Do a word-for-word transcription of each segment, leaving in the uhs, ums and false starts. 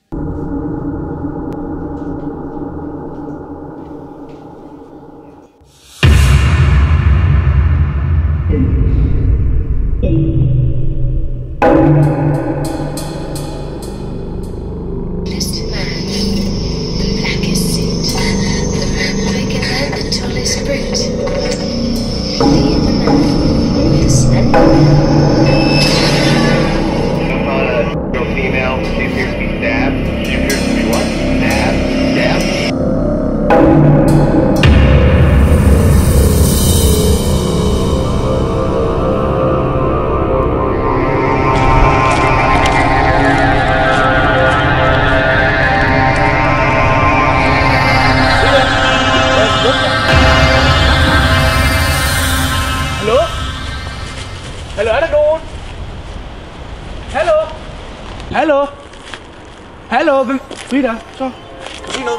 Hallo, er der nogen? Hallo? Hallo? Hallo? Hvem? Frida, så. Kom lige ned.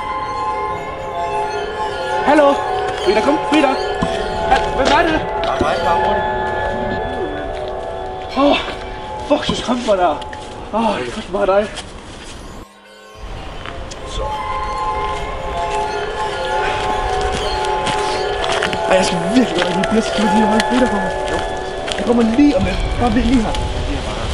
Hallo? Frida, kom. Frida. Hvem er det? Bare mig, bare hurtigt. Åh, oh, fuck, så skræmt mig der. Åh, oh, det er faktisk bare dig. Så. Ej, jeg skal virkelig godt have lige skal lige holde Frida på mig. Jo. Jeg kommer lige om lidt. Bare bliv lige her. Det er bare der.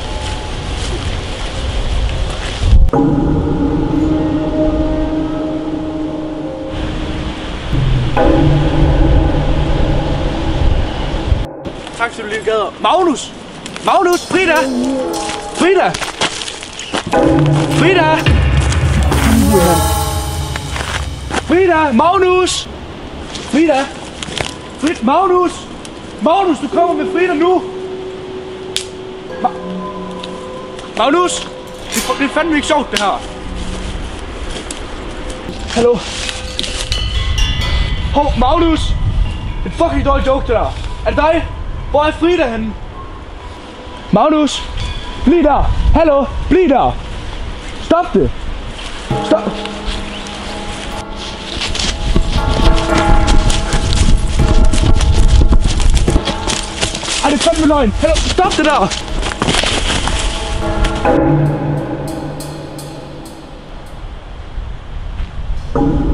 Tak, til du lige gad. Magnus! Magnus! Frida! Frida! Frida! Frida! Magnus! Frida! Frida! Magnus! Magnus, du kommer med Frida nu! Ma Magnus! Det er, det er fandme ikke sjovt, det her. Hallo? Hov, Magnus! Det er en fucking dårlig joke, det der. Er det dig? Hvor er Frida henne? Magnus! Bliv der! Hallo! Bliv der! Stop det! Stop! Ej, det er fandme løgn! Hallo! Stop det der!